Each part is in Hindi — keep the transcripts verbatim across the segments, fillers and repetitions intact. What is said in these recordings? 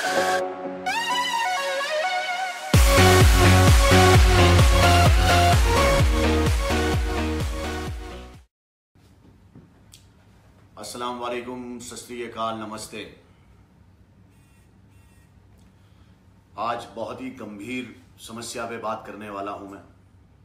अस्सलाम वालेकुम, सत श्री अकाल, नमस्ते। आज बहुत ही गंभीर समस्या पे बात करने वाला हूं मैं।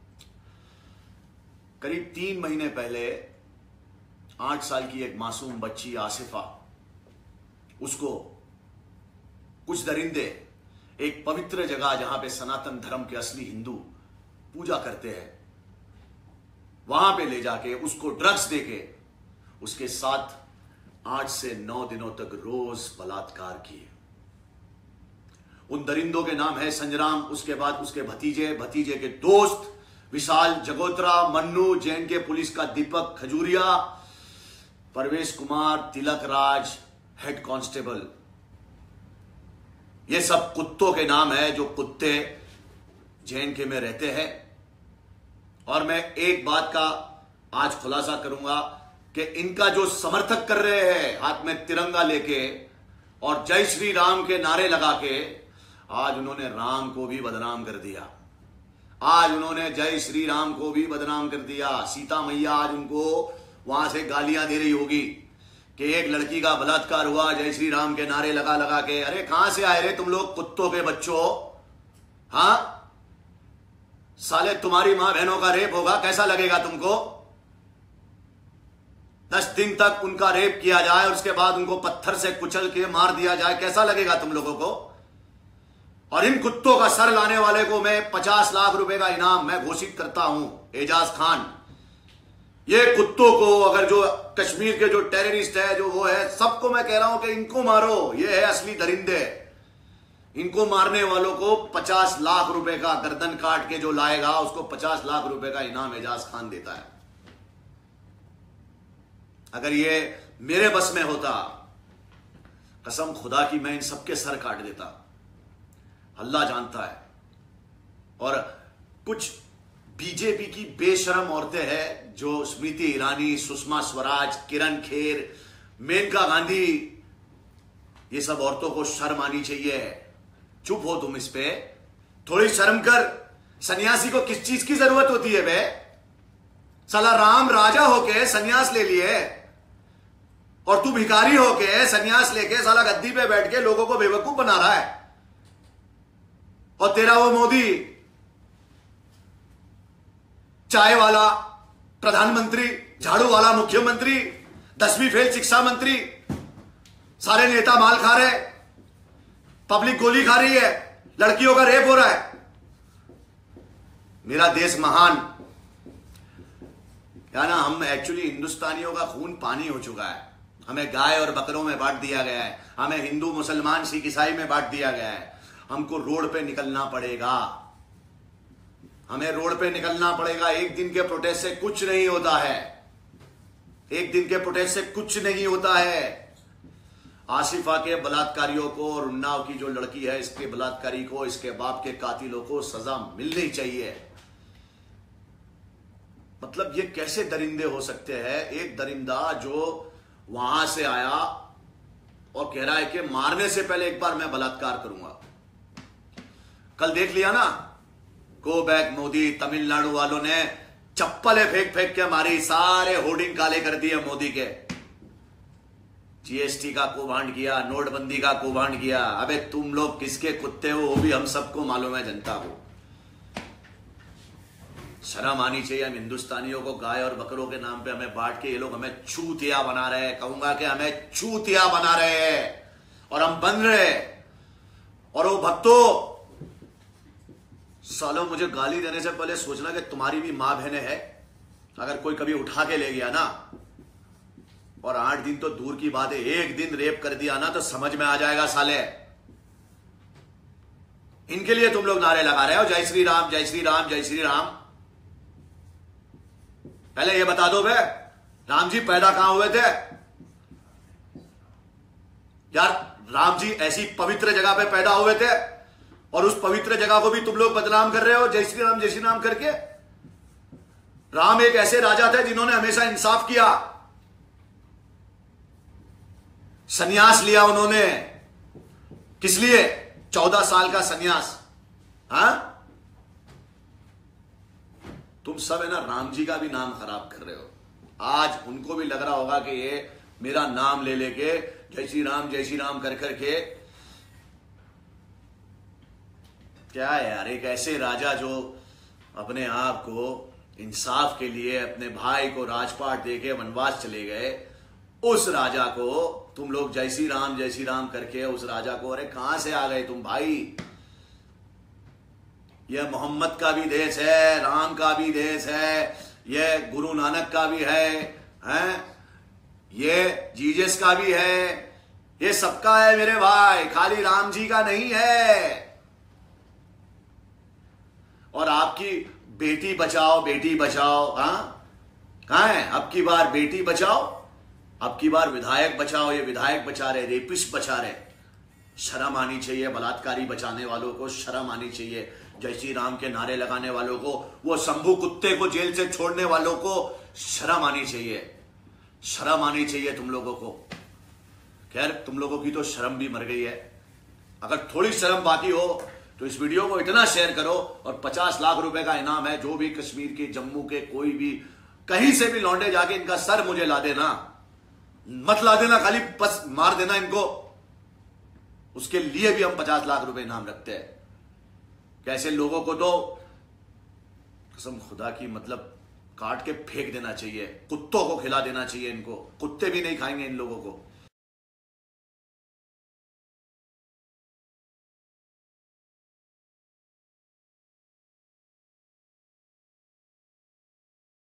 करीब तीन महीने पहले आठ साल की एक मासूम बच्ची आसिफा, उसको कुछ दरिंदे एक पवित्र जगह जहां पे सनातन धर्म के असली हिंदू पूजा करते हैं, वहां पे ले जाके उसको ड्रग्स देके उसके साथ आठ से नौ दिनों तक रोज बलात्कार किए। उन दरिंदों के नाम है संजराम, उसके बाद उसके भतीजे, भतीजे के दोस्त विशाल जगोत्रा, मन्नू, जैन के पुलिस का दीपक खजूरिया, परवेश कुमार, तिलक राज, हेड कांस्टेबल। ये सब कुत्तों के नाम है जो कुत्ते जैन के में रहते हैं। और मैं एक बात का आज खुलासा करूंगा कि इनका जो समर्थक कर रहे हैं हाथ में तिरंगा लेके और जय श्री राम के नारे लगा के, आज उन्होंने राम को भी बदनाम कर दिया। आज उन्होंने जय श्री राम को भी बदनाम कर दिया। सीता मैया आज उनको वहां से गालियां दे रही होगी कि एक लड़की का बलात्कार हुआ जय श्री राम के नारे लगा लगा के। अरे कहां से आए रे तुम लोग कुत्तों के बच्चों? हां, साले तुम्हारी मां बहनों का रेप होगा, कैसा लगेगा तुमको? दस दिन तक उनका रेप किया जाए और उसके बाद उनको पत्थर से कुचल के मार दिया जाए, कैसा लगेगा तुम लोगों को? और इन कुत्तों का सर लाने वाले को मैं पचास लाख रुपए का इनाम मैं घोषित करता हूं। एजाज खान, ये कुत्तों को, अगर जो कश्मीर के जो टेररिस्ट है, जो वो है, सबको मैं कह रहा हूं कि इनको मारो। ये है असली दरिंदे। इनको मारने वालों को पचास लाख रुपए का गर्दन काट के जो लाएगा उसको पचास लाख रुपए का इनाम एजाज खान देता है। अगर ये मेरे बस में होता, कसम खुदा की मैं इन सबके सर काट देता। अल्लाह जानता है। और कुछ बीजेपी की बेशरम औरतें हैं जो स्मृति ईरानी, सुषमा स्वराज, किरण खेर, मेनका गांधी, ये सब औरतों को शर्म आनी चाहिए। चुप हो तुम, इस पे थोड़ी शर्म कर। सन्यासी को किस चीज की जरूरत होती है बे? साला राम राजा होके सन्यास ले लिए और तू भिखारी होके सन्यास लेके साला गद्दी पे बैठ के लोगों को बेवकूफ बना रहा है। और तेरा वो मोदी चाय वाला प्रधानमंत्री, झाड़ू वाला मुख्यमंत्री, दसवीं फेल शिक्षा मंत्री, सारे नेता माल खा रहे, पब्लिक गोली खा रही है, लड़कियों का रेप हो रहा है। मेरा देश महान, क्या ना, हम एक्चुअली हिंदुस्तानियों का खून पानी हो चुका है। हमें गाय और बकरों में बांट दिया गया है, हमें हिंदू मुसलमान सिख ईसाई में बांट दिया गया है। हमको रोड पे निकलना पड़ेगा, हमें रोड पे निकलना पड़ेगा। एक दिन के प्रोटेस्ट से कुछ नहीं होता है, एक दिन के प्रोटेस्ट से कुछ नहीं होता है। आसिफा के बलात्कारियों को और उन्नाव की जो लड़की है इसके बलात्कारी को, इसके बाप के कातिलों को सजा मिलनी चाहिए। मतलब ये कैसे दरिंदे हो सकते हैं? एक दरिंदा जो वहां से आया और कह रहा है कि मारने से पहले एक बार मैं बलात्कार करूंगा। कल देख लिया ना, गो बैक मोदी, तमिलनाडु वालों ने चप्पलें फेंक फेंक के मारी, सारे होर्डिंग काले कर दिए मोदी के। जीएसटी का कौभांड किया, नोटबंदी का कौभांड किया। अबे तुम लोग किसके कुत्ते हो वो भी हम सबको मालूम है, जनता को। शर्म आनी चाहिए। हम हिंदुस्तानियों को गाय और बकरों के नाम पे हमें बांट के ये लोग हमें चूतिया बना रहे हैं। कहूंगा कि हमें चूतिया बना रहे हैं और हम बन रहे। और वो भक्तों, सालों मुझे गाली देने से पहले सोचना कि तुम्हारी भी मां बहनें हैं। अगर कोई कभी उठा के ले गया ना, और आठ दिन तो दूर की बात है, एक दिन रेप कर दिया ना तो समझ में आ जाएगा साले। इनके लिए तुम लोग नारे लगा रहे हो जय श्री राम, जय श्री राम, जय श्री राम। पहले ये बता दो बे, राम जी पैदा कहां हुए थे यार? राम जी ऐसी पवित्र जगह पे पैदा हुए थे और उस पवित्र जगह को भी तुम लोग बदनाम कर रहे हो जय श्री राम, जय श्री राम करके। राम एक ऐसे राजा थे जिन्होंने हमेशा इंसाफ किया, सन्यास लिया उन्होंने, किस लिए? चौदह साल का सन्यास। हाँ, तुम सब है ना राम जी का भी नाम खराब कर रहे हो। आज उनको भी लग रहा होगा कि ये मेरा नाम ले लेके जय श्री राम जय श्री राम कर करके, क्या है यार, एक ऐसे राजा जो अपने आप को इंसाफ के लिए अपने भाई को राजपाट देके वनवास चले गए, उस राजा को तुम लोग जय श्री राम जय श्री राम करके उस राजा को, अरे कहां से आ गए तुम भाई? यह मोहम्मद का भी देश है, राम का भी देश है, यह गुरु नानक का भी है, हैं? ये जीसस का भी है, ये सबका है मेरे भाई, खाली राम जी का नहीं है। और आपकी बेटी बचाओ बेटी बचाओ, हाँ कहां है? अब की बार बेटी बचाओ, अब की बार विधायक बचाओ, ये विधायक बचा रहे, रेपिस्ट बचा रहे। शर्म आनी चाहिए बलात्कारी बचाने वालों को, शर्म आनी चाहिए जय श्री राम के नारे लगाने वालों को, वो शंभू कुत्ते को जेल से छोड़ने वालों को शर्म आनी चाहिए, शर्म आनी चाहिए तुम लोगों को। खैर तुम लोगों की तो शर्म भी मर गई है। अगर थोड़ी शर्म बाकी हो तो इस वीडियो को इतना शेयर करो, और पचास लाख रुपए का इनाम है, जो भी कश्मीर के, जम्मू के, कोई भी कहीं से भी लौंडे जाके इनका सर मुझे ला देना, मत ला देना, खाली बस मार देना इनको, उसके लिए भी हम पचास लाख रुपए इनाम रखते हैं। कैसे लोगों को तो कसम खुदा की मतलब काट के फेंक देना चाहिए, कुत्तों को खिला देना चाहिए इनको, कुत्ते भी नहीं खाएंगे इन लोगों को।